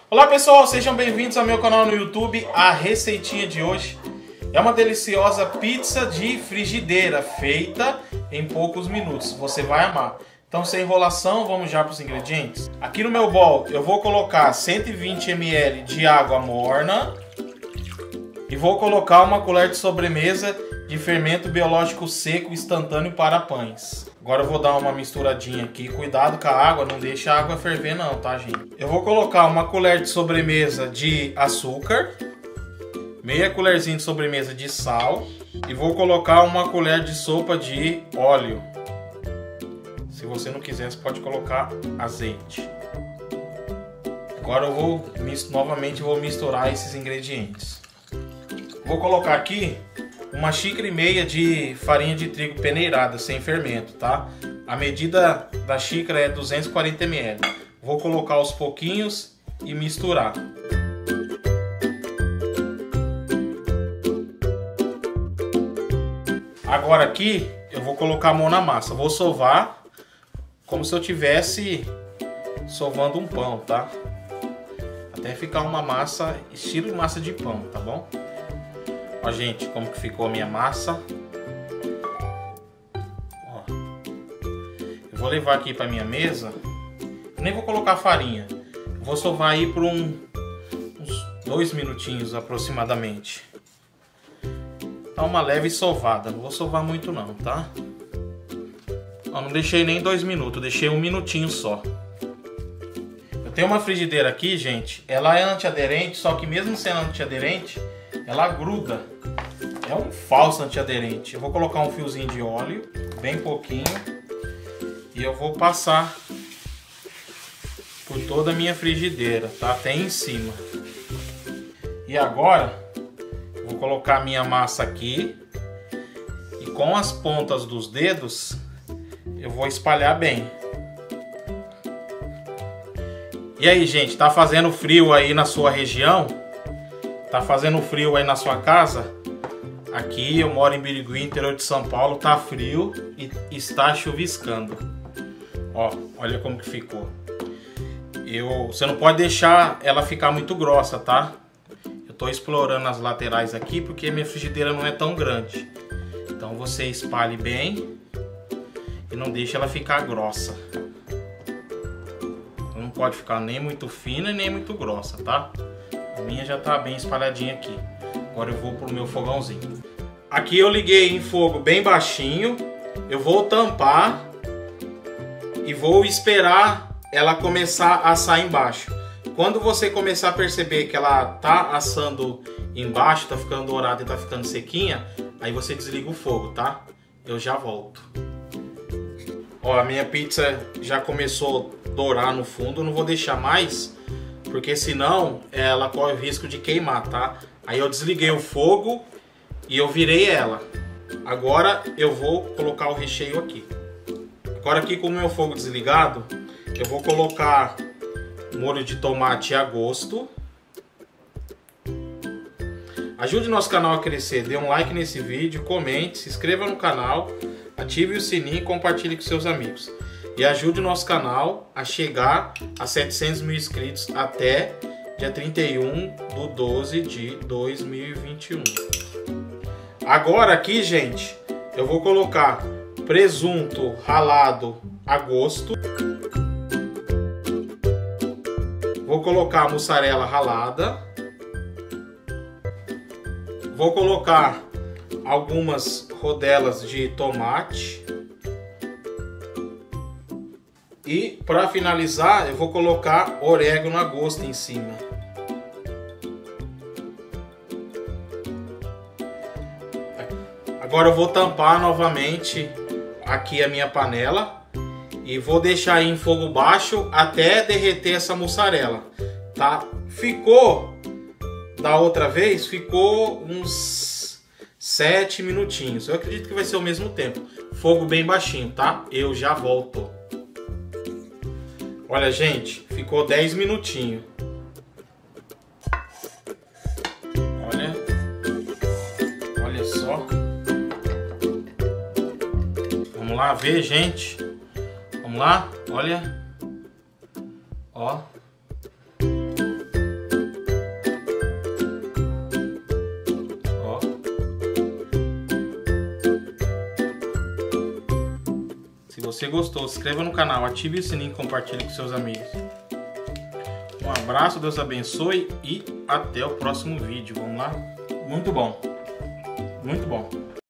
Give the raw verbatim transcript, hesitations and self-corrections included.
Olá pessoal, sejam bem-vindos ao meu canal no YouTube. A receitinha de hoje é uma deliciosa pizza de frigideira feita em poucos minutos. Você vai amar. Então, sem enrolação, vamos já para os ingredientes. Aqui no meu bowl eu vou colocar cento e vinte mililitros de água morna e vou colocar uma colher de sobremesa de fermento biológico seco instantâneo para pães. Agora eu vou dar uma misturadinha aqui. Cuidado com a água, não deixa a água ferver não, tá, gente? Eu vou colocar uma colher de sobremesa de açúcar, meia colherzinha de sobremesa de sal e vou colocar uma colher de sopa de óleo. Se você não quiser, você pode colocar azeite. Agora eu vou novamente vou misturar esses ingredientes. Vou colocar aqui uma xícara e meia de farinha de trigo peneirada sem fermento, tá? A medida da xícara é duzentos e quarenta mililitros. Vou colocar aos pouquinhos e misturar. Agora aqui eu vou colocar a mão na massa. Vou sovar como se eu tivesse sovando um pão, tá? Até ficar uma massa estilo massa de pão, tá bom? Ó, gente, como que ficou a minha massa. Ó. Eu vou levar aqui para minha mesa. Eu nem vou colocar farinha. Eu vou sovar aí por um, uns dois minutinhos aproximadamente. Dá uma leve sovada. Não vou sovar muito não, tá? Ó, não deixei nem dois minutos. Deixei um minutinho só. Eu tenho uma frigideira aqui, gente. Ela é antiaderente, só que mesmo sendo antiaderente, ela gruda. É um falso antiaderente. Eu vou colocar um fiozinho de óleo, bem pouquinho, e eu vou passar por toda a minha frigideira, tá? Até em cima. E agora, eu vou colocar a minha massa aqui e com as pontas dos dedos eu vou espalhar bem. E aí, gente, tá fazendo frio aí na sua região? Tá fazendo frio aí na sua casa? Aqui eu moro em Birigui, interior de São Paulo, tá frio e está chuviscando. Ó, olha como que ficou. Eu, você não pode deixar ela ficar muito grossa, tá? Eu tô explorando as laterais aqui porque minha frigideira não é tão grande. Então você espalhe bem e não deixe ela ficar grossa. Não pode ficar nem muito fina e nem muito grossa, tá? A minha já tá bem espalhadinha aqui. Agora eu vou pro meu fogãozinho. Aqui eu liguei em fogo bem baixinho. Eu vou tampar e vou esperar ela começar a assar embaixo. Quando você começar a perceber que ela tá assando embaixo, tá ficando dourada e tá ficando sequinha, aí você desliga o fogo, tá? Eu já volto. Ó, a minha pizza já começou a dourar no fundo. Eu não vou deixar mais, porque senão ela corre o risco de queimar, tá? Aí eu desliguei o fogo e eu virei ela. Agora eu vou colocar o recheio aqui. Agora aqui com o meu fogo desligado, eu vou colocar molho de tomate a gosto. Ajude nosso canal a crescer, dê um like nesse vídeo, comente, se inscreva no canal, ative o sininho e compartilhe com seus amigos. E ajude o nosso canal a chegar a setecentos mil inscritos até dia trinta e um de doze de dois mil e vinte e um. Agora aqui, gente, eu vou colocar presunto ralado a gosto. Vou colocar a mussarela ralada. Vou colocar algumas rodelas de tomate. E para finalizar, eu vou colocar orégano a gosto em cima. Agora eu vou tampar novamente aqui a minha panela e vou deixar em fogo baixo até derreter essa mussarela, tá? Ficou, da outra vez, ficou uns sete minutinhos. Eu acredito que vai ser o mesmo tempo. Fogo bem baixinho, tá? Eu já volto. Olha, gente, ficou dez minutinhos. Olha. Olha só. Vamos lá ver, gente. Vamos lá, olha. Ó. você gostou, se inscreva no canal, ative o sininho e compartilhe com seus amigos. Um abraço, Deus abençoe e até o próximo vídeo. Vamos lá? Muito bom. Muito bom.